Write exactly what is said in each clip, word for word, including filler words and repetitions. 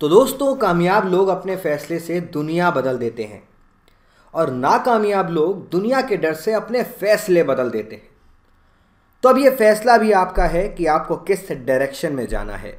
तो दोस्तों, कामयाब लोग अपने फैसले से दुनिया बदल देते हैं और नाकामयाब लोग दुनिया के डर से अपने फैसले बदल देते हैं। तो अब ये फैसला भी आपका है कि आपको किस डायरेक्शन में जाना है।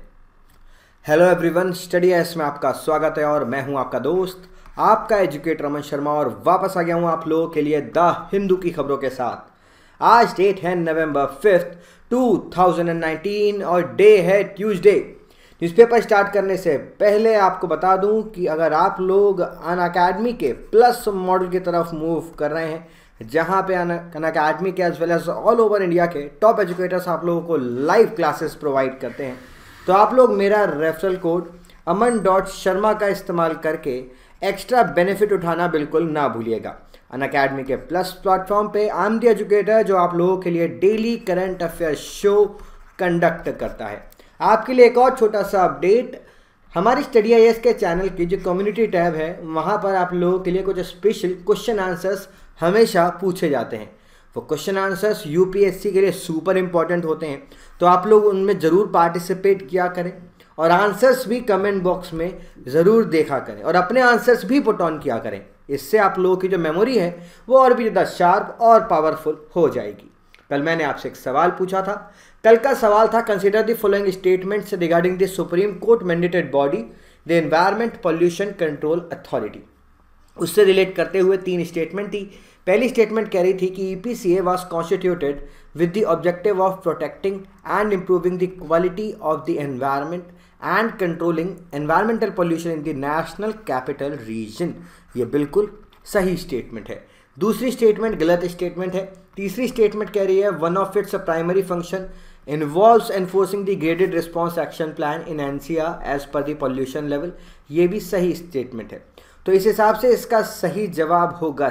हेलो एवरीवन, स्टडी एस में आपका स्वागत है और मैं हूं आपका दोस्त, आपका एजुकेटर रमन शर्मा, और वापस आ गया हूं आप लोगों के लिए द हिंदू की खबरों के साथ। आज डेट है November fifth two thousand nineteen और डे है ट्यूसडे। न्यूज़पेपर स्टार्ट करने से पहले आपको बता दूं कि अगर आप लोग अनअकैडमी के प्लस मॉडल की तरफ मूव कर रहे हैं, जहां पे अनअकैडमी के as well as all over India के टॉप एजुकेटर्स आप लोगों को लाइव क्लासेस प्रोवाइड करते हैं, तो आप लोग मेरा referral code Aman dot Sharma का इस्तेमाल करके एक्स्ट्रा बेनिफिट उठाना बिल्कुल ना भूलिएगा। अनअकैडमी के प्लस प्लेटफॉर्म पे आई एम द एजुकेटर, जो आप लोगों के लिए daily current affair show conduct करता है। आपके लिए एक और छोटा सा अपडेट, हमारी स्टडी आई एस के चैनल की जो कम्युनिटी टैब है, वहाँ पर आप लोगों के लिए कुछ स्पेशल क्वेश्चन आंसर्स हमेशा पूछे जाते हैं। वो क्वेश्चन आंसर्स यूपीएससी के लिए सुपर इंपॉर्टेंट होते हैं, तो आप लोग उनमें ज़रूर पार्टिसिपेट किया करें और आंसर्स भी कमेंट बॉक्स में ज़रूर देखा करें और अपने आंसर्स भी पुट ऑन किया करें। इससे आप लोगों की जो मेमोरी है वो और भी ज़्यादा शार्प और पावरफुल हो जाएगी। कल मैंने आपसे एक सवाल पूछा था। कल का सवाल था, consider the following statements regarding the supreme court mandated body the environment pollution control authority. उससे रिलेट करते हुए तीन स्टेटमेंट थी। पहली स्टेटमेंट कह रही थी कि EPCA was constituted with the objective of protecting and improving the quality of the environment and controlling environmental pollution in the national capital region. ये बिल्कुल सही स्टेटमेंट है। दूसरी स्टेटमेंट गलत स्टेटमेंट है। तीसरी स्टेटमेंट कह रही है one of its primary function involves enforcing the graded response action plan in NCR as per the pollution level. ये भी सही स्टेटमेंट है। तो इस हिसाब से इसका सही जवाब होगा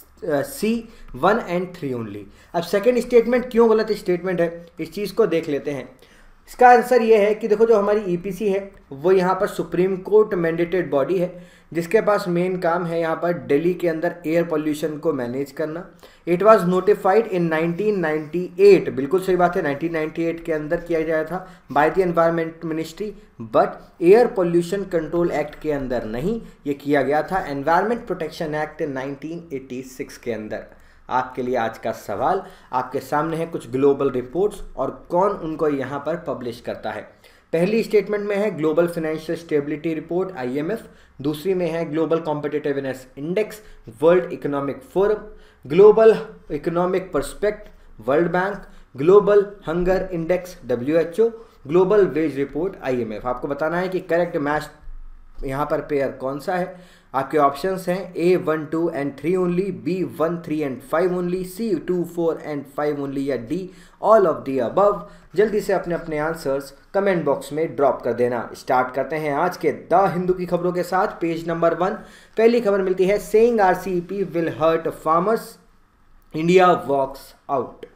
C one and three only. अब सेकेंड स्टेटमेंट क्यों गलत स्टेटमेंट है, इस चीज़ को देख लेते हैं। इसका आंसर ये है कि देखो, जो हमारी ईपीसी है वो यहाँ पर सुप्रीम कोर्ट मैंडेटेड बॉडी है, जिसके पास मेन काम है यहाँ पर दिल्ली के अंदर एयर पोल्यूशन को मैनेज करना। It was notified in nineteen ninety eight, बिल्कुल सही बात है, नाइनटीन नाइंटी एट के अंदर किया गया था by the environment ministry, but air pollution control act के अंदर नहीं, ये किया गया था environment protection act nineteen eighty six के अंदर। आपके लिए आज का सवाल, आपके सामने है कुछ ग्लोबल रिपोर्ट्स और कौन उनको यहाँ पर पब्लिश करता है। पहली स्टेटमेंट में है global financial stability report IMF, दूसरी में है global competitiveness index world economic forum, global economic prospect world bank, global hunger index WHO, global wage report IMF. आपको बताना है कि करेक्ट मैच यहाँ पर पेयर कौन सा है। आपके ऑप्शंस हैं A one two and three only, B one three and five only, C two four and five only, या D all of the above. जल्दी से अपने अपने आंसर्स कमेंट बॉक्स में ड्रॉप कर देना। स्टार्ट करते हैं आज के द हिंदू की खबरों के साथ। पेज नंबर वन, पहली खबर मिलती है, saying RCEP will hurt farmers, India walks out.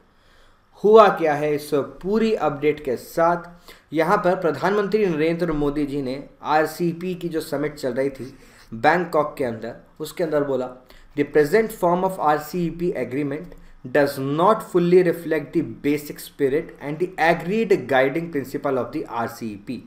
हुआ क्या है इस पूरी अपडेट के साथ। यहाँ पर प्रधानमंत्री नरेंद्र मोदी जी ने आरसीईपी की जो समिट चल रही थी बैंकॉक के अंदर, उसके अंदर बोला, the present form of RCEP agreement does not fully reflect the basic spirit and the agreed guiding principle of the RCEP.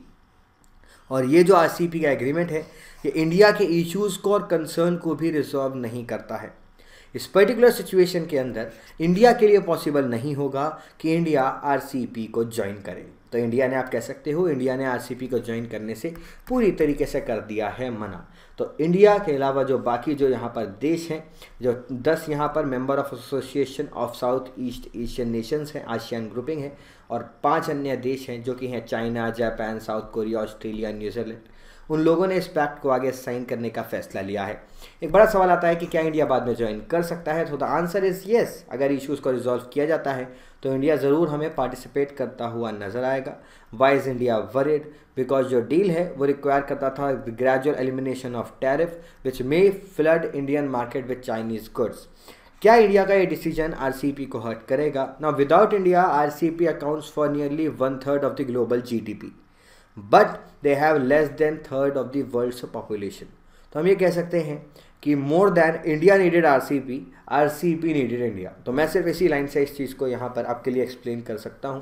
और ये जो आरसीईपी का एग्रीमेंट है, ये इंडिया के इश्यूज़ को और कंसर्न को भी रिजॉल्व नहीं करता है। इस पर्टिकुलर सिचुएशन के अंदर इंडिया के लिए पॉसिबल नहीं होगा कि इंडिया आरसीईपी को ज्वाइन करे। तो इंडिया ने, आप कह सकते हो, इंडिया ने आरसीईपी को ज्वाइन करने से पूरी तरीके से कर दिया है मना। तो इंडिया के अलावा जो बाकी जो यहाँ पर देश हैं, जो दस यहाँ पर member of association of south east Asian nations हैं, आसियान ग्रुपिंग है, और पांच अन्य देश हैं जो कि हैं China, Japan, South Korea, Australia, New Zealand, उन लोगों ने इस पैक्ट को आगे साइन करने का फैसला लिया है। एक बड़ा सवाल आता है कि क्या इंडिया बाद में ज्वाइन कर सकता है, तो द आंसर इज़ येस। अगर इश्यूज़ को रिजॉल्व किया जाता है तो इंडिया ज़रूर हमें पार्टिसिपेट करता हुआ नजर आएगा। Why is India worried? Because जो डील है वो रिक्वायर करता था gradual elimination of tariff which may flood Indian market with Chinese goods. क्या इंडिया का ये डिसीजन आरसीईपी को हर्ट करेगा? Now without India RCEP accounts for nearly one third of the global GDP, but they have less than third of the world's population. तो हम ये कह सकते हैं कि more than India needed RCEP, RCEP needed India. तो मैं सिर्फ इसी लाइन से इस चीज़ को यहाँ पर आपके लिए एक्सप्लेन कर सकता हूँ।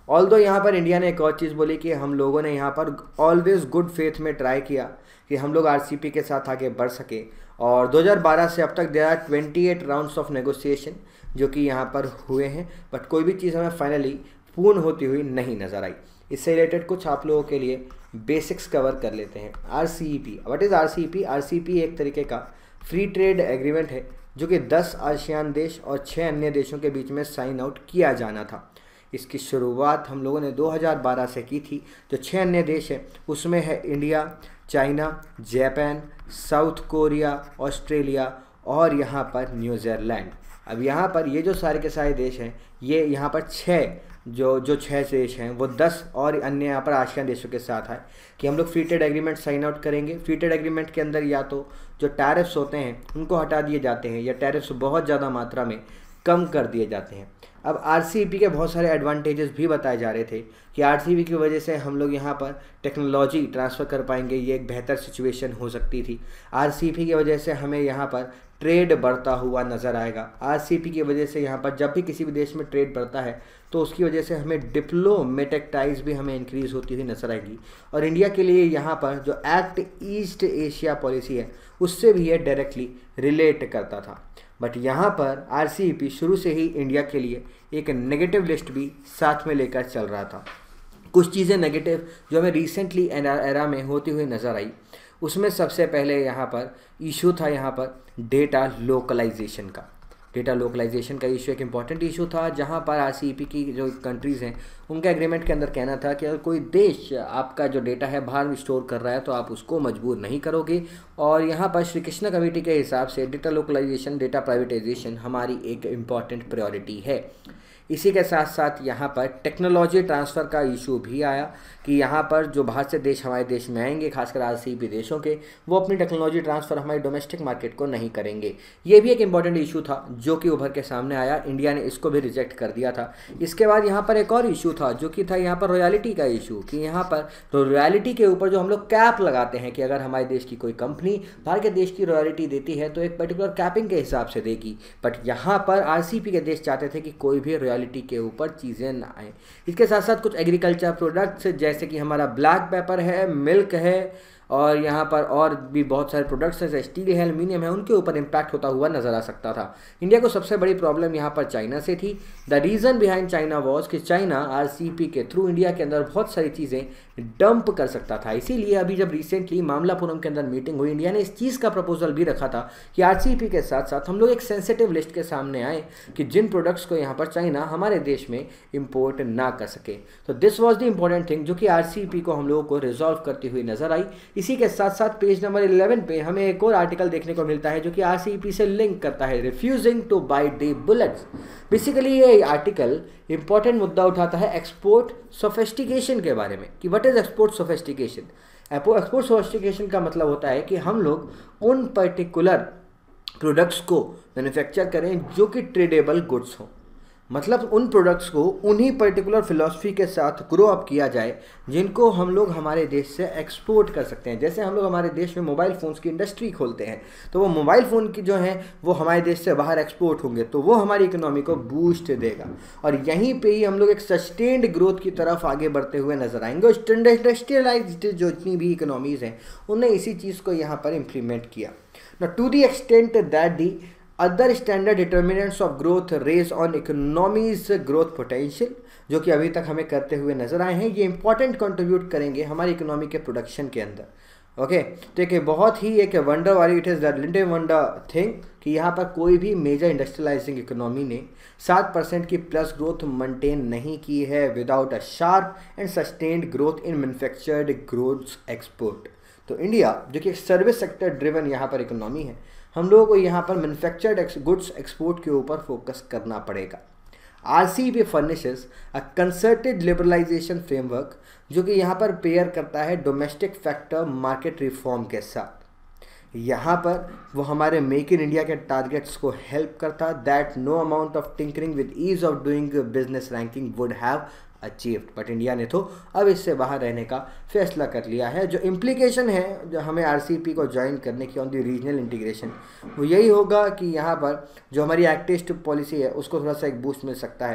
ऑल्दो यहाँ पर इंडिया ने एक और चीज़ बोली कि हम लोगों ने यहाँ पर ऑलवेज गुड फेथ में ट्राई किया कि हम लोग आरसीईपी के साथ आगे बढ़ सके, और दो हज़ार बारह से अब तक देयर आर अट्ठाईस राउंड्स ऑफ नेगोशिएशन जो कि यहाँ पर हुए हैं, बट कोई भी चीज़ हमें फाइनली पूर्ण होती हुई नहीं नज़र आई। इससे रिलेटेड कुछ आप लोगों के लिए बेसिक्स कवर कर लेते हैं। RCEP, what is RCEP? RCEP एक तरीके का फ्री ट्रेड एग्रीमेंट है जो कि दस आसियान देश और छः अन्य देशों के बीच में साइन आउट किया जाना था। इसकी शुरुआत हम लोगों ने दो हज़ार बारह से की थी। जो छः अन्य देश हैं उसमें है India, China, Japan, South Korea, Australia और यहाँ पर न्यूजीलैंड। अब यहाँ पर ये जो सारे के सारे देश हैं, ये यहाँ पर छः जो जो छः देश हैं वो दस और अन्य यहाँ पर आसियान देशों के साथ है कि हम लोग free trade agreement sign out करेंगे। फ्री ट्रेड एग्रीमेंट के अंदर या तो जो टैरिफ्स होते हैं उनको हटा दिए जाते हैं या टैरिफ्स बहुत ज़्यादा मात्रा में कम कर दिए जाते हैं। अब आरसीईपी के बहुत सारे एडवांटेजेस भी बताए जा रहे थे कि आरसीईपी की वजह से हम लोग यहाँ पर टेक्नोलॉजी ट्रांसफ़र कर पाएंगे, ये एक बेहतर सिचुएशन हो सकती थी। आरसीईपी की वजह से हमें यहाँ पर ट्रेड बढ़ता हुआ नज़र आएगा। आरसीईपी की वजह से यहाँ पर जब भी किसी भी देश में ट्रेड बढ़ता है तो उसकी वजह से हमें डिप्लोमेटिक टाइज भी हमें इंक्रीज़ होती हुई नज़र आएगी। और इंडिया के लिए यहाँ पर जो एक्ट ईस्ट एशिया पॉलिसी है उससे भी ये डायरेक्टली रिलेट करता था। बट यहाँ पर आरसीईपी शुरू से ही इंडिया के लिए एक नेगेटिव लिस्ट भी साथ में लेकर चल रहा था। कुछ चीज़ें नेगेटिव जो हमें रिसेंटली एरा में होती हुई नज़र आई, उसमें सबसे पहले यहाँ पर इशू था यहाँ पर डेटा लोकलाइजेशन का। डेटा लोकलाइजेशन का इशू एक इम्पॉर्टेंट इशू था, जहाँ पर आरसीईपी की जो कंट्रीज़ हैं उनका एग्रीमेंट के अंदर कहना था कि अगर कोई देश आपका जो डेटा है बाहर स्टोर कर रहा है तो आप उसको मजबूर नहीं करोगे। और यहाँ पर श्री कृष्णा कमेटी के हिसाब से डेटा लोकलाइजेशन, डेटा प्राइवेटाइजेशन हमारी एक इम्पॉर्टेंट प्रायोरिटी है। इसी के साथ साथ यहाँ पर टेक्नोलॉजी ट्रांसफ़र का इशू भी आया कि यहाँ पर जो बाहर से देश हमारे देश में आएंगे, खासकर आरसीईपी देशों के, वो अपनी टेक्नोलॉजी ट्रांसफ़र हमारी डोमेस्टिक मार्केट को नहीं करेंगे। ये भी एक इम्पॉर्टेंट इशू था जो कि उभर के सामने आया। इंडिया ने इसको भी रिजेक्ट कर दिया था। इसके बाद यहाँ पर एक और इशू था जो कि था यहाँ पर रॉयल्टी का इशू, कि यहाँ पर तो रॉयल्टी के ऊपर जो हम लोग कैप लगाते हैं कि अगर हमारे देश की कोई कंपनी बाहर के देश की रॉयल्टी देती है तो एक पर्टिकुलर कैपिंग के हिसाब से देगी। बट यहाँ पर आरसीईपी के देश चाहते थे कि कोई भी रॉयल्टी के ऊपर चीज़ें ना आए। इसके साथ साथ कुछ एग्रीकल्चर प्रोडक्ट्स जैसे कि हमारा ब्लैक पेपर है, मिल्क है और यहाँ पर और भी बहुत सारे प्रोडक्ट्स हैं, स्टील है, एल्यूमिनियम है, उनके ऊपर इम्पैक्ट होता हुआ नजर आ सकता था। इंडिया को सबसे बड़ी प्रॉब्लम यहाँ पर चाइना से थी। The reason behind China was कि चाइना आरसीईपी के थ्रू इंडिया के अंदर बहुत सारी चीज़ें डंप कर सकता था। इसीलिए अभी जब रिसेंटली मामलापुरम के अंदर मीटिंग हुई, इंडिया ने इस चीज़ का प्रपोजल भी रखा था कि आरसीईपी के साथ साथ हम लोग एक सेंसिटिव लिस्ट के सामने आए कि जिन प्रोडक्ट्स को यहाँ पर चाइना हमारे देश में इम्पोर्ट ना कर सके। तो this was the important thing जो कि आरसीईपी को हम लोगों को रिजॉल्व करती हुई नजर आई। इसी के साथ साथ पेज नंबर इलेवन पे हमें एक और आर्टिकल देखने को मिलता है जो कि आरसीईपी से लिंक करता है, refusing to buy the bullets. Basically ये आर्टिकल इंपॉर्टेंट मुद्दा उठाता है एक्सपोर्ट सोफिस्टिकेशन के बारे में कि what is export sophistication. Export sophistication का मतलब होता है कि हम लोग उन पर्टिकुलर प्रोडक्ट्स को मैन्युफैक्चर करें जो कि ट्रेडेबल गुड्स हों, मतलब उन प्रोडक्ट्स को उन्हीं पर्टिकुलर फिलॉसफी के साथ ग्रो अप किया जाए जिनको हम लोग हमारे देश से एक्सपोर्ट कर सकते हैं। जैसे हम लोग हमारे देश में मोबाइल फ़ोन्स की इंडस्ट्री खोलते हैं तो वो मोबाइल फ़ोन की जो है वो हमारे देश से बाहर एक्सपोर्ट होंगे तो वो हमारी इकोनॉमी को बूस्ट देगा और यहीं पे ही हम लोग एक सस्टेन्ड ग्रोथ की तरफ आगे बढ़ते हुए नजर आएंगे। और इंडस्ट्रियलाइज्ड जो जितनी भी इकोनॉमीज़ हैं उन्होंने इसी चीज़ को यहाँ पर इम्प्लीमेंट किया। ना to the extent that the other standard determinants of growth raise on economies growth potential, जो कि अभी तक हमें करते हुए नजर आए हैं, ये इंपॉर्टेंट कंट्रीब्यूट करेंगे हमारी इकोनॉमी के प्रोडक्शन के अंदर। ओके तो एक बहुत ही एक वंडर वाली it is the Linde wonder thing कि यहाँ पर कोई भी मेजर इंडस्ट्रियलाइजिंग इकोनॉमी ने सात परसेंट की प्लस ग्रोथ मेंटेन नहीं की है without a sharp and sustained growth in manufactured goods export. तो इंडिया जो कि एक सर्विस सेक्टर ड्रिवन यहाँ पर इकोनॉमी है, हम लोगों को यहाँ पर मैन्युफैक्चर्ड गुड्स एक्सपोर्ट के ऊपर फोकस करना पड़ेगा। RCEP furnishes a concerted liberalization framework जो कि यहाँ पर पेयर करता है डोमेस्टिक फैक्टर मार्केट रिफॉर्म के साथ। यहाँ पर वो हमारे मेक इन इंडिया के टारगेट्स को हेल्प करता that no amount of tinkering with ease of doing business ranking would have achieved. But India ने तो अब इससे बाहर रहने का फैसला कर लिया है। जो इम्प्लीकेशन है जो हमें आरसीईपी को ज्वाइन करने की ऑन द रीजनल इंटीग्रेशन वो यही होगा कि यहाँ पर जो हमारी एक्ट ईस्ट पॉलिसी है उसको थोड़ा सा एक बूस्ट मिल सकता है।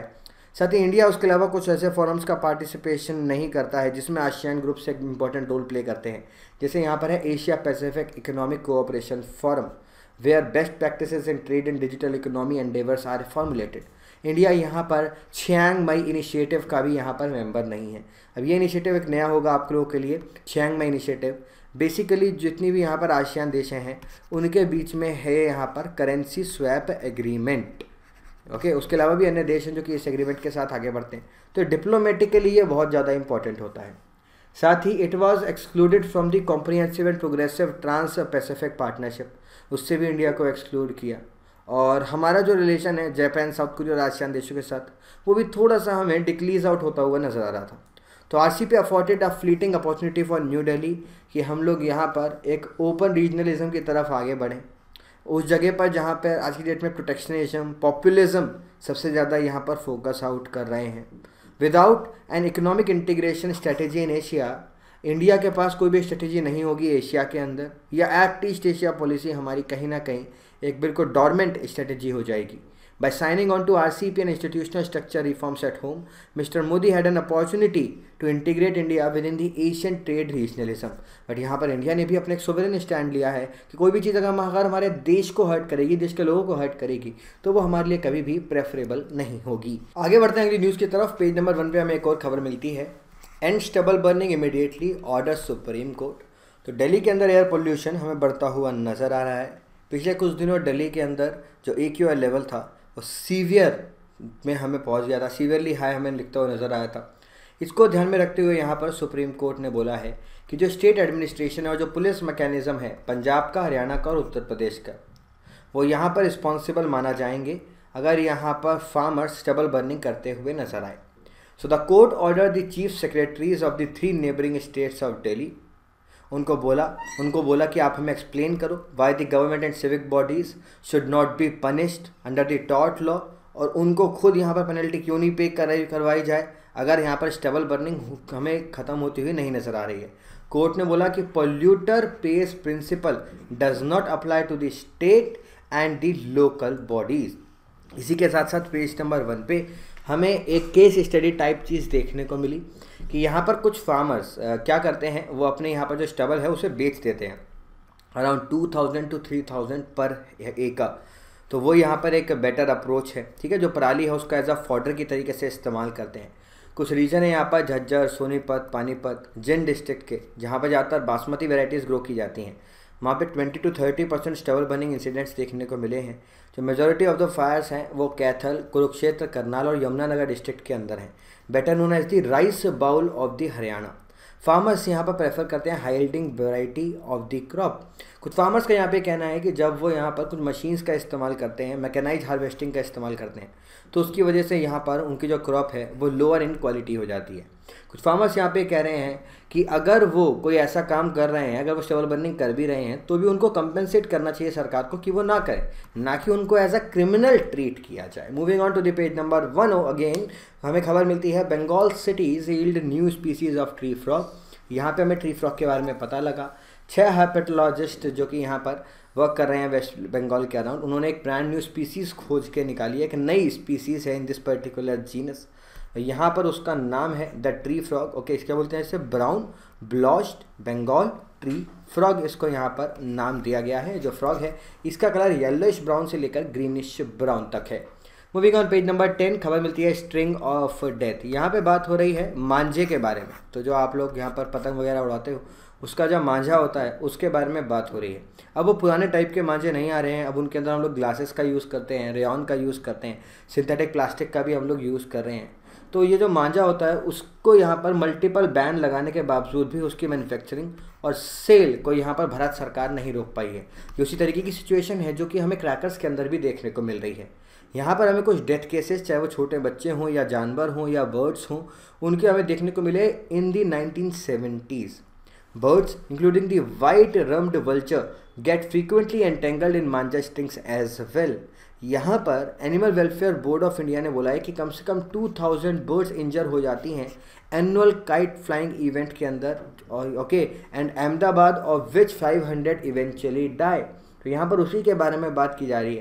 साथ ही इंडिया उसके अलावा कुछ ऐसे फोरम्स का पार्टिसिपेशन नहीं करता है जिसमें आसियान ग्रुप से एक इंपॉर्टेंट रोल प्ले करते हैं। जैसे यहाँ पर है Asia Pacific economic cooperation forum, where best practices in trade and digital economy endeavours are formulated. India यहाँ पर छियांग माई इनिशिएटिव का भी यहाँ पर मेंबर नहीं है। अब ये इनिशिएटिव एक नया होगा आप लोगों के लिए। छियांग माई इनिशिएटिव बेसिकली जितनी भी यहाँ पर आसियान देश हैं उनके बीच में है यहाँ पर करेंसी स्वैप एग्रीमेंट। ओके, उसके अलावा भी अन्य देश हैं जो कि इस एग्रीमेंट के साथ आगे बढ़ते हैं, तो डिप्लोमेटिकली ये बहुत ज़्यादा इंपॉर्टेंट होता है। साथ ही it was excluded from the comprehensive and progressive trans Pacific partnership, उससे भी इंडिया को एक्सक्लूड किया। और हमारा जो रिलेशन है जापान, साउथ कोरिया और आसियान देशों के साथ वो भी थोड़ा सा हमें डिक्लीज आउट होता हुआ नजर आ रहा था। तो R C P afforded a fleeting opportunity for new Delhi कि हम लोग यहाँ पर एक ओपन रीजनलिज्म की तरफ आगे बढ़ें, उस जगह पर जहाँ पर आज की डेट में प्रोटेक्शनिज्म, पॉपुलिज्म सबसे ज़्यादा यहाँ पर फोकस आउट कर रहे हैं। Without an economic integration strategy in Asia, India के पास कोई भी स्ट्रेटेजी नहीं होगी एशिया के अंदर, या एक्ट ईस्ट एशिया पॉलिसी हमारी कहीं ना कहीं एक बिल्कुल डॉर्मेंट स्ट्रेटेजी हो जाएगी। By signing on to R C P and institutional structure reforms at home, Mister Modi had an opportunity to integrate India within the Asian trade regionalism. But यहाँ पर इंडिया ने भी अपने एक सोवरेन स्टैंड लिया है कि कोई भी चीज़ अगर हम अगर हमारे देश को हर्ट करेगी, देश के लोगों को हर्ट करेगी, तो वो हमारे लिए कभी भी प्रेफरेबल नहीं होगी। आगे बढ़ते हैं अगली न्यूज़ की तरफ। पेज नंबर वन पे हमें एक और खबर मिलती है, and stubble burning immediately order supreme court. तो दिल्ली के अंदर एयर पोल्यूशन हमें बढ़ता हुआ नज़र आ रहा है। पिछले कुछ दिनों दिल्ली के अंदर जो ए क्यू आई लेवल था वो सीवियर में हमें पहुंच गया था, सीवियरली हाई हमें लिखता हुआ नज़र आया था। इसको ध्यान में रखते हुए यहाँ पर सुप्रीम कोर्ट ने बोला है कि जो स्टेट एडमिनिस्ट्रेशन है और जो पुलिस मैकेनिज़्म है पंजाब का, हरियाणा का और उत्तर प्रदेश का, वो यहाँ पर रिस्पॉन्सिबल माना जाएंगे अगर यहाँ पर फार्मर्स स्टबल बर्निंग करते हुए नजर आए। So the court order the chief secretaries of the three neighbouring states of Delhi, उनको बोला उनको बोला कि आप हमें एक्सप्लेन करो why the government and civic bodies should not be punished under the tort law, और उनको खुद यहाँ पर पेनल्टी क्यों नहीं पे कराई करवाई जाए अगर यहाँ पर स्टबल बर्निंग हमें ख़त्म होती हुई नहीं नज़र आ रही है। कोर्ट ने बोला कि polluter pays principle does not apply to the state and the local bodies. इसी के साथ साथ पेज नंबर वन पे हमें एक केस स्टडी टाइप चीज़ देखने को मिली कि यहाँ पर कुछ फार्मर्स क्या करते हैं, वो अपने यहाँ पर जो स्टबल है उसे बेच देते हैं around two thousand to three thousand per एकड़। तो वो यहाँ पर एक बेटर अप्रोच है, ठीक है। जो पराली है उसका एज अ फॉडर की तरीके से इस्तेमाल करते हैं। कुछ रीजन है यहाँ पर झज्जर, सोनीपत, पानीपत, जिन डिस्ट्रिक्ट के, जहाँ पर ज़्यादातर बासमती वेराइटीज़ ग्रो की जाती हैं, वहाँ पे twenty to thirty percent stubble burning incidents देखने को मिले हैं। जो मेजॉरिटी ऑफ द फायर्स हैं वो कैथल, कुरुक्षेत्र, करनाल और यमुनानगर डिस्ट्रिक्ट के अंदर हैं। Better known as the rice bowl of the Haryana. Farmers यहाँ पर प्रेफर करते हैं high yielding variety of the crop. कुछ फार्मर्स का यहाँ पे कहना है कि जब वो यहाँ पर कुछ मशीन्स का इस्तेमाल करते हैं, मैकेनाइज हार्वेस्टिंग का इस्तेमाल करते हैं, तो उसकी वजह से यहाँ पर उनकी जो क्रॉप है वो लोअर इन क्वालिटी हो जाती है। कुछ फार्मर्स यहाँ पे कह रहे हैं कि अगर वो कोई ऐसा काम कर रहे हैं, अगर वो स्टबल बर्निंग कर भी रहे हैं, तो भी उनको कंपेंसेट करना चाहिए सरकार को कि वो ना करें, ना कि उनको एज अ क्रिमिनल ट्रीट किया जाए। Moving on to the page number one, again हमें खबर मिलती है Bengal cities yield new species of tree frog. यहाँ पे हमें ट्री फ्रॉग के बारे में पता लगा। छः हार्पेटोलॉजिस्ट जो कि यहाँ पर वर्क कर रहे हैं वेस्ट बंगाल के अराउंड, उन्होंने एक ब्रांड न्यू स्पीसीज़ खोज के निकाली है, एक नई स्पीसीज़ है इन दिस पर्टिकुलर जीनस। यहाँ पर उसका नाम है द ट्री फ्रॉग। ओके, इसके बोलते हैं इसे brown blotched Bengal tree frog, इसको यहाँ पर नाम दिया गया है। जो फ्रॉग है इसका कलर येलोइश ब्राउन से लेकर ग्रीनिश ब्राउन तक है। Moving on page number ten, खबर मिलती है स्ट्रिंग ऑफ डेथ। यहाँ पे बात हो रही है मांझे के बारे में। तो जो आप लोग यहाँ पर पतंग वगैरह उड़ाते हो, उसका जो मांझा होता है उसके बारे में बात हो रही है। अब वो पुराने टाइप के मांझे नहीं आ रहे हैं, अब उनके अंदर हम लोग ग्लासेस का यूज़ करते हैं, रेयॉन का यूज़ करते हैं, सिंथेटिक प्लास्टिक का भी हम लोग यूज़ कर रहे हैं। तो ये जो मांझा होता है उसको यहाँ पर मल्टीपल बैन लगाने के बावजूद भी उसकी मैन्युफैक्चरिंग और सेल को यहाँ पर भारत सरकार नहीं रोक पाई है। ये उसी तरीके की सिचुएशन है जो कि हमें क्रैकर्स के अंदर भी देखने को मिल रही है। यहाँ पर हमें कुछ डेथ केसेस, चाहे वो छोटे बच्चे हों या जानवर हों या बर्ड्स हों, उनके हमें देखने को मिले in the nineteen seventies. Birds, including the white-rumped vulture, get frequently entangled in manja strings as well. यहाँ पर animal welfare board of India ने बोला है कि कम से कम टू थाउजेंड बर्ड्स इंजर हो जाती हैं एनुअल काइट फ्लाइंग इवेंट के अंदर। Okay, and Ahmedabad of which five hundred eventually die. तो यहाँ पर उसी के बारे में बात की जा रही है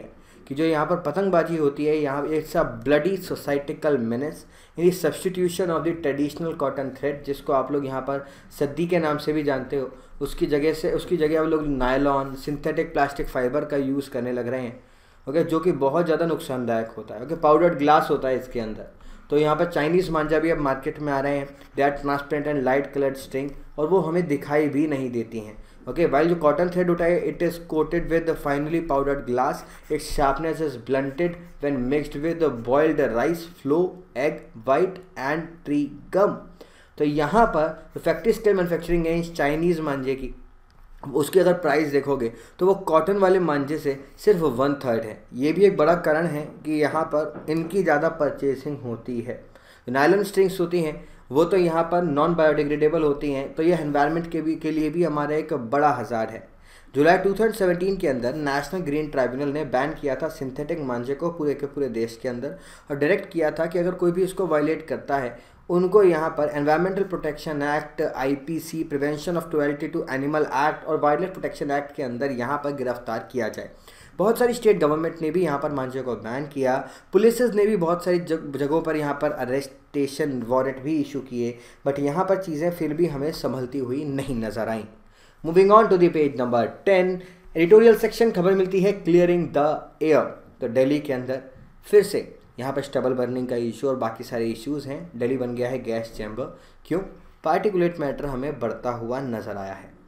कि जो यहाँ पर पतंगबाजी होती है, यहाँ it's a bloody societal menace in the substitution of the traditional cotton thread, जिसको आप लोग यहाँ पर सद्दी के नाम से भी जानते हो, उसकी जगह से उसकी जगह आप लोग नायलॉन सिंथेटिक प्लास्टिक फाइबर का यूज़ करने लग रहे हैं। ओके, जो कि बहुत ज़्यादा नुकसानदायक होता है। ओके, पाउडर्ड ग्लास होता है इसके अंदर। तो यहाँ पर चाइनीज़ मांझा भी अब मार्केट में आ रहे हैं, they are transparent and light coloured string, और वो हमें दिखाई भी नहीं देती हैं। ओके, वाइल जो कॉटन थ्रेड होता है it is coated with finely powdered glass, its sharpness is blunted when mixed with boiled rice flour egg white and tree gum. तो यहाँ पर फैक्ट्री स्केल मैन्युफैक्चरिंग है इस चाइनीज़ मांझे की, उसकी अगर प्राइस देखोगे तो वो कॉटन वाले मांझे से सिर्फ वन थर्ड है। ये भी एक बड़ा कारण है कि यहाँ पर इनकी ज़्यादा परचेसिंग होती है। नायलॉन स्ट्रिंग्स होती हैं वो तो यहाँ पर नॉन बायोडिग्रेडेबल होती हैं, तो ये एनवायरनमेंट के भी के लिए भी हमारा एक बड़ा हज़ार्ड है। जुलाई टू थाउजेंड सेवेंटीन के अंदर नेशनल ग्रीन ट्राइब्यूनल ने बैन किया था सिंथेटिक मांझे को पूरे के पूरे देश के अंदर, और डायरेक्ट किया था कि अगर कोई भी इसको वायलेट करता है उनको यहाँ पर environmental protection act, IPC, prevention of cruelty to animal act और वाइल्ड लाइफ प्रोटेक्शन एक्ट के अंदर यहाँ पर गिरफ्तार किया जाए। बहुत सारी स्टेट गवर्नमेंट ने भी यहाँ पर मांझे को बैन किया, पुलिस ने भी बहुत सारी जग, जगहों पर यहाँ पर अरेस्टेशन वारंट भी इशू किए, बट यहाँ पर चीज़ें फिर भी हमें संभलती हुई नहीं नजर आई। Moving on to the page number ten, editorial section, खबर मिलती है क्लियरिंग द एयर। तो दिल्ली के अंदर फिर से यहाँ पर स्टबल बर्निंग का इशू और बाकी सारे इश्यूज़ हैं। दिल्ली बन गया है गैस चैम्बर। क्यों? पार्टिकुलेट मैटर हमें बढ़ता हुआ नज़र आया है।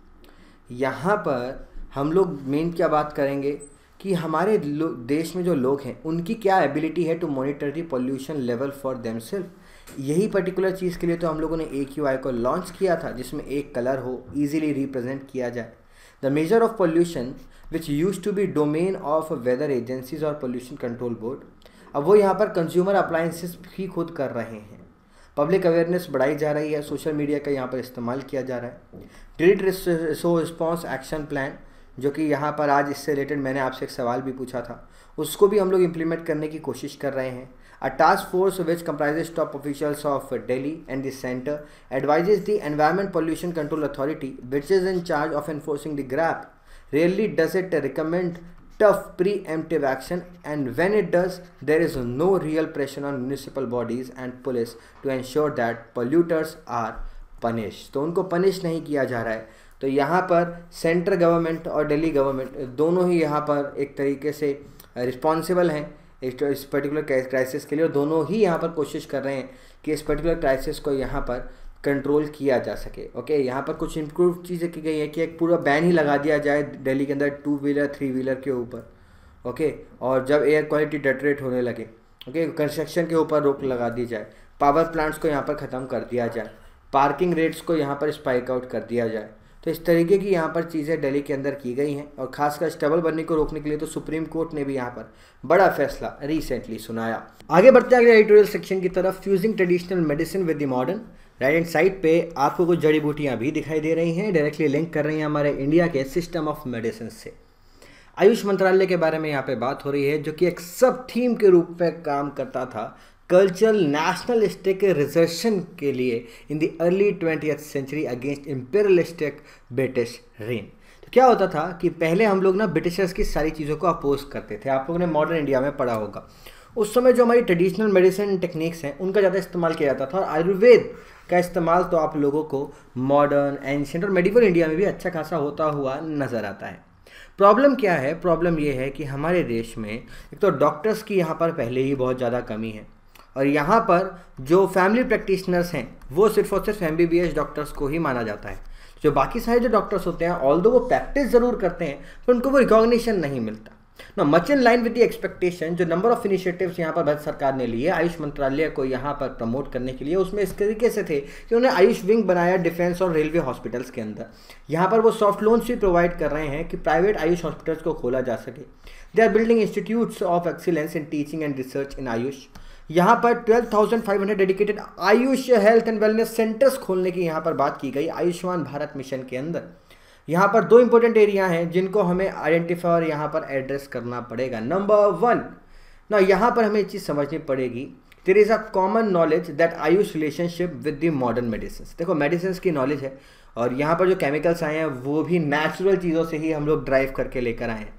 यहाँ पर हम लोग मेन क्या बात करेंगे कि हमारे देश में जो लोग हैं उनकी क्या एबिलिटी है to monitor the pollution level for themself. यही पर्टिकुलर चीज़ के लिए तो हम लोगों ने ए क्यू आई को लॉन्च किया था, जिसमें एक कलर हो, ईजिली रिप्रेजेंट किया जाए। The measure of pollution which use to be domain of weather agencies और पोल्यूशन कंट्रोल बोर्ड, अब वो यहाँ पर कंज्यूमर अप्लायंसेस भी खुद कर रहे हैं। पब्लिक अवेयरनेस बढ़ाई जा रही है, सोशल मीडिया का यहाँ पर इस्तेमाल किया जा रहा है। डिलीट रिस्पॉन्स एक्शन प्लान, जो कि यहाँ पर आज इससे रिलेटेड मैंने आपसे एक सवाल भी पूछा था, उसको भी हम लोग इम्प्लीमेंट करने की कोशिश कर रहे हैं। A task force which comprises top officials of Delhi and the centre advises the environment pollution control authority which is in charge of enforcing the GRAP. Rarely does it recommend tough preemptive action, and when it does, there is no real pressure on municipal bodies and police to ensure that polluters are punished। तो उनको punish नहीं किया जा रहा है। तो यहाँ पर सेंट्रल गवर्नमेंट और दिल्ली गवर्नमेंट दोनों ही यहाँ पर एक तरीके से रिस्पॉन्सिबल हैं इस पर्टिकुलर क्राइसिस के लिए, और दोनों ही यहाँ पर कोशिश कर रहे हैं कि इस पर्टिकुलर क्राइसिस को यहाँ पर कंट्रोल किया जा सके। ओके, यहाँ पर कुछ इम्प्रूव चीज़ें की गई है कि एक पूरा बैन ही लगा दिया जाए दिल्ली के अंदर टू व्हीलर थ्री व्हीलर के ऊपर। ओके, और जब एयर क्वालिटी डेटरेट होने लगे, ओके, कंस्ट्रक्शन के ऊपर रोक लगा दी जाए, पावर प्लांट्स को यहाँ पर ख़त्म कर दिया जाए, पार्किंग रेट्स को यहाँ पर स्पाइक आउट कर दिया जाए। तो इस तरीके की यहाँ पर चीज़ें दिल्ली के अंदर की गई हैं, और खासकर स्टबल बनने को रोकने के लिए तो सुप्रीम कोर्ट ने भी यहाँ पर बड़ा फैसला रिसेंटली सुनाया। आगे बढ़ते हैं अगले एडिटोरियल सेक्शन की तरफ, fusing traditional medicine with the modern. Right hand side पे आपको कुछ जड़ी बूटियाँ भी दिखाई दे रही हैं, डायरेक्टली लिंक कर रही हैं हमारे इंडिया के सिस्टम ऑफ मेडिसिन से। आयुष मंत्रालय के बारे में यहाँ पे बात हो रही है, जो कि एक सब थीम के रूप में काम करता था कल्चरल नेशनलिस्टिक रिजर्शन के लिए in the early twentieth century against imperialistic British reign. तो क्या होता था कि पहले हम लोग ना ब्रिटिशर्स की सारी चीज़ों को अपोज करते थे। आप लोगों ने मॉडर्न इंडिया में पढ़ा होगा, उस समय जो हमारी ट्रेडिशनल मेडिसिन टेक्निक्स हैं उनका ज़्यादा इस्तेमाल किया जाता था, और आयुर्वेद का इस्तेमाल तो आप लोगों को मॉडर्न, एंशिएंट और मेडिवल इंडिया में भी अच्छा खासा होता हुआ नज़र आता है। प्रॉब्लम क्या है? प्रॉब्लम ये है कि हमारे देश में एक तो डॉक्टर्स की यहाँ पर पहले ही बहुत ज़्यादा कमी है, और यहाँ पर जो फैमिली प्रैक्टिशनर्स हैं वो सिर्फ और सिर्फ M B B S doctors को ही माना जाता है। जो बाकी सारे जो डॉक्टर्स होते हैं, ऑल्दो वो प्रैक्टिस ज़रूर करते हैं, पर उनको वो रिकॉग्निशन नहीं मिलता। ना much in line with the expectation, जो नंबर ऑफ इनिशिएटिव्स यहाँ पर भारत सरकार ने लिए आयुष मंत्रालय को यहाँ पर प्रमोट करने के लिए, उसमें इस तरीके से थे कि उन्होंने आयुष विंग बनाया डिफेंस और रेलवे हॉस्पिटल्स के अंदर। यहाँ पर वो सॉफ्ट लोन्स भी प्रोवाइड कर रहे हैं कि प्राइवेट आयुष हॉस्पिटल्स को खोला जा सके। They are building institutes of excellence in teaching and research in Ayush. यहाँ पर twelve thousand five hundred dedicated Ayush health and wellness centres खोलने की यहाँ पर बात की गई आयुष्मान भारत मिशन के अंदर। यहाँ पर दो इंपॉर्टेंट एरिया हैं जिनको हमें आइडेंटिफाई और यहाँ पर एड्रेस करना पड़ेगा। नंबर वन, ना यहाँ पर हमें एक चीज़ समझनी पड़ेगी, there is a common knowledge that Ayush relationship with the modern medicine. देखो मेडिसिन की नॉलेज है, और यहाँ पर जो केमिकल्स आए हैं वो भी नेचुरल चीज़ों से ही हम लोग ड्राइव करके लेकर आए हैं।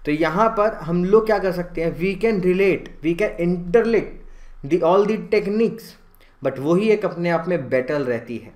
तो यहाँ पर हम लोग क्या कर सकते हैं, we can relate, we can interlink the all the techniques, but वही एक अपने आप में बैटल रहती है।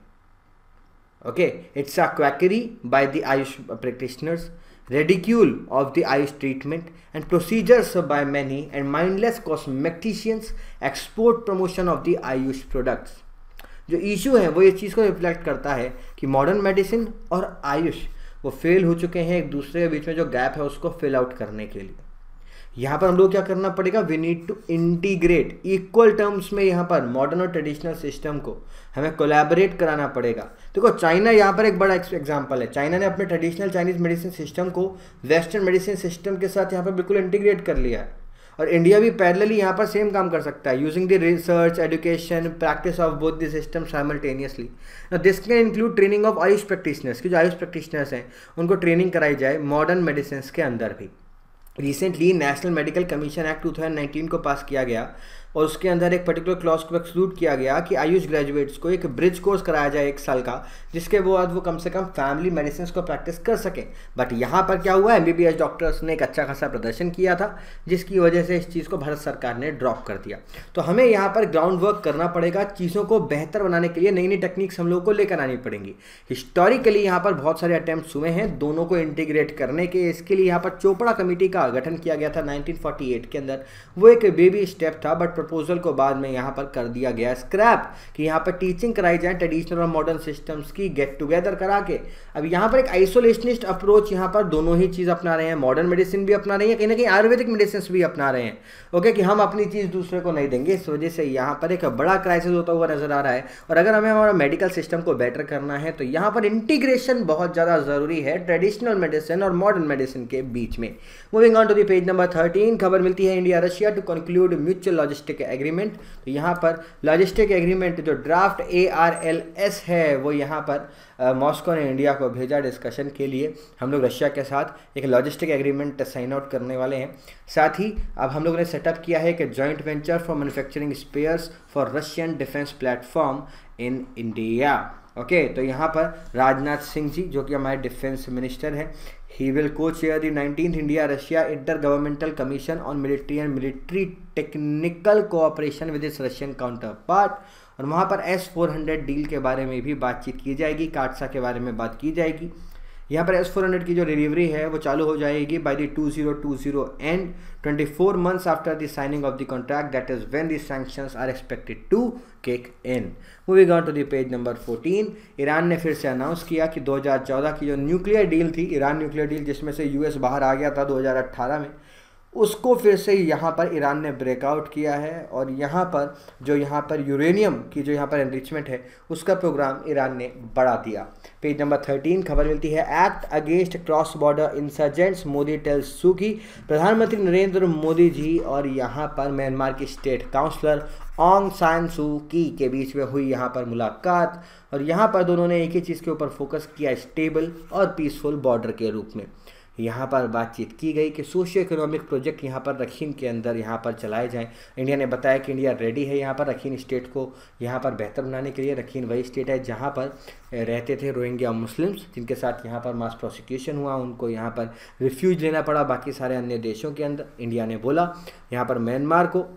Okay, it's a quackery by the Ayush practitioners, ridicule of the Ayush treatment and procedures by many, and mindless cosmeticians export promotion of the Ayush products। जो issue है वो ये चीज़ को रिफ्लेक्ट करता है कि मॉडर्न मेडिसिन और आयुष वो फेल हो चुके हैं एक दूसरे के बीच में जो गैप है उसको फिल आउट करने के लिए। यहाँ पर हम लोग क्या करना पड़ेगा, we need to integrate equal terms में यहाँ पर मॉडर्न और ट्रेडिशनल सिस्टम को हमें कोलैबोरेट कराना पड़ेगा। देखो चाइना यहाँ पर एक बड़ा एग्जांपल है, चाइना ने अपने ट्रेडिशनल चाइनीज मेडिसिन सिस्टम को वेस्टर्न मेडिसिन सिस्टम के साथ यहाँ पर बिल्कुल इंटीग्रेट कर लिया है, और इंडिया भी पैरेलली यहाँ पर सेम काम कर सकता है, using the research, education, practice of both the system simultaneously. This can include training of Ayush practitioners, की जो आयुष प्रैक्टिशनर्स हैं उनको ट्रेनिंग कराई जाए मॉडर्न मेडिसिन के अंदर भी। Recently national medical commission act two thousand nineteen को पास किया गया और उसके अंदर एक पर्टिकुलर क्लॉज को एक्सक्लूड किया गया कि आयुष ग्रेजुएट्स को एक ब्रिज कोर्स कराया जाए एक साल का, जिसके बाद वो कम से कम फैमिली मेडिसिन को प्रैक्टिस कर सकें। बट यहाँ पर क्या हुआ, एमबीबीएस डॉक्टर्स ने एक अच्छा खासा प्रदर्शन किया था, जिसकी वजह से इस चीज़ को भारत सरकार ने ड्रॉप कर दिया। तो हमें यहाँ पर ग्राउंड वर्क करना पड़ेगा, चीज़ों को बेहतर बनाने के लिए नई नई टेक्निक्स हम लोगों को लेकर आनी पड़ेंगी। हिस्टोरिकली यहाँ पर बहुत सारे अटैम्प्ट्स हुए हैं दोनों को इंटीग्रेट करने के, इसके लिए यहाँ पर चोपड़ा कमेटी का गठन किया गया था नाइनटीन फोर्टी एट के अंदर। वो एक बेबी स्टेप था, बट प्रपोजल को बाद में यहाँ पर कर दिया गया स्क्रैप, कि यहाँ पर टीचिंग कराई जाए ट्रेडिशनल और मॉडर्न सिस्टम्स की गेट टुगेदर करा के। अब यहाँ पर एक आइसोलेशनिस्ट अप्रोच यहाँ पर दोनों ही चीज़ अपना रहे हैं, मॉडर्न मेडिसिन भी अपना रहे हैं, कहीं ना कहीं आयुर्वेदिक मेडिसिन भी अपना रहे हैं। ओके, कि हम अपनी चीज़ दूसरे को नहीं देंगे, इस वजह से यहाँ पर एक बड़ा क्राइसिस होता हुआ नजर आ रहा है। और अगर हमें हमारा मेडिकल सिस्टम को बेटर करना है तो यहाँ पर इंटीग्रेशन बहुत ज़्यादा ज़रूरी है ट्रेडिशनल मेडिसिन और मॉडर्न मेडिसिन के बीच में। Moving on to the page number thirteen, खबर मिलती है India Russia to conclude mutual logistic agreement. तो यहाँ पर लॉजिस्टिक एग्रीमेंट जो draft A R L S है वो यहाँ पर मॉस्को ने इंडिया को भेजा डिस्कशन के लिए। हम लोग रशिया के साथ एक लॉजिस्टिक एग्रीमेंट साइन आउट करने वाले हैं। साथ ही अब हम लोगों ने सेटअप किया है कि joint venture for manufacturing spares for Russian defence platform in India. Okay okay, तो यहाँ पर राजनाथ सिंह जी जो कि हमारे डिफेंस मिनिस्टर हैं, he will co-chair the nineteenth India Russia intergovernmental commission on military and military technical cooperation with its Russian counterpart. और वहाँ पर एस फोर हंड्रेड डील के बारे में भी बातचीत की जाएगी, काटसा के बारे में बात की जाएगी। यहाँ पर एस फोर हंड्रेड की जो डिलीवरी है वो चालू हो जाएगी by the two thousand twenty and twenty four months after the signing of the contract, that is when the sanctions are expected to kick in. Moving on to the page number fourteen, Iran ने फिर से announce किया कि दो हज़ार चौदह की जो न्यूक्लियर डील थी, ईरान न्यूक्लियर डील जिसमें से यूएस बाहर आ गया था दो हज़ार अठारह में, उसको फिर से यहाँ पर ईरान ने ब्रेकआउट किया है। और यहाँ पर जो यहाँ पर यूरेनियम की जो यहाँ पर एनरिचमेंट है उसका प्रोग्राम ईरान ने बढ़ा दिया। पेज नंबर थर्टीन, खबर मिलती है act against cross border insurgents Modi tells Suu Kyi. प्रधानमंत्री नरेंद्र मोदी जी और यहाँ पर म्यांमार की स्टेट काउंसलर ऑंग सान सू की के बीच में हुई यहाँ पर मुलाकात, और यहाँ पर दोनों ने एक ही चीज़ के ऊपर फोकस किया, स्टेबल और पीसफुल बॉर्डर के रूप में। यहाँ पर बातचीत की गई कि सोशियो इकोनॉमिक प्रोजेक्ट यहाँ पर रखीन के अंदर यहाँ पर चलाए जाएं। इंडिया ने बताया कि इंडिया रेडी है यहाँ पर रखीन स्टेट को यहाँ पर बेहतर बनाने के लिए। रखीन वही स्टेट है जहाँ पर रहते थे रोहिंग्या मुस्लिम्स, जिनके साथ यहाँ पर मास प्रोसिक्यूशन हुआ, उनको यहाँ पर रिफ्यूज लेना पड़ा बाकी सारे अन्य देशों के अंदर। इंडिया ने बोला यहाँ पर म्यांमार को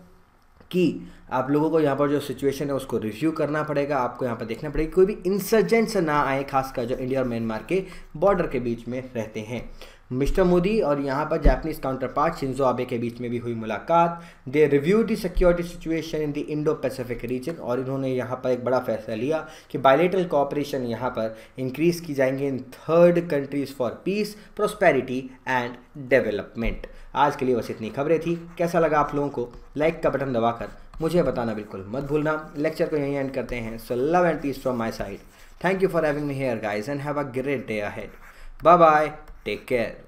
कि आप लोगों को यहाँ पर जो सिचुएशन है उसको रिव्यू करना पड़ेगा, आपको यहाँ पर देखना पड़ेगा कोई भी इंसर्जेंट्स ना आए, खासकर जो इंडिया और म्यांमार के बॉर्डर के बीच में रहते हैं। मिस्टर मोदी और यहाँ पर Japanese counterpart Shinzo Abe के बीच में भी हुई मुलाकात। They review the security situation in the Indo Pacific region, और इन्होंने यहाँ पर एक बड़ा फैसला लिया कि बायलेटरल कोऑपरेशन यहाँ पर इंक्रीज की जाएंगे in third countries for peace, prosperity and development. आज के लिए बस इतनी खबरें थी। कैसा लगा आप लोगों को? लाइक का बटन दबाकर मुझे बताना बिल्कुल मत भूलना। लेक्चर को यहीं एंड करते हैं। So love and peace from my side. Thank you for having me here guys and have a great day ahead. Bye bye, take care.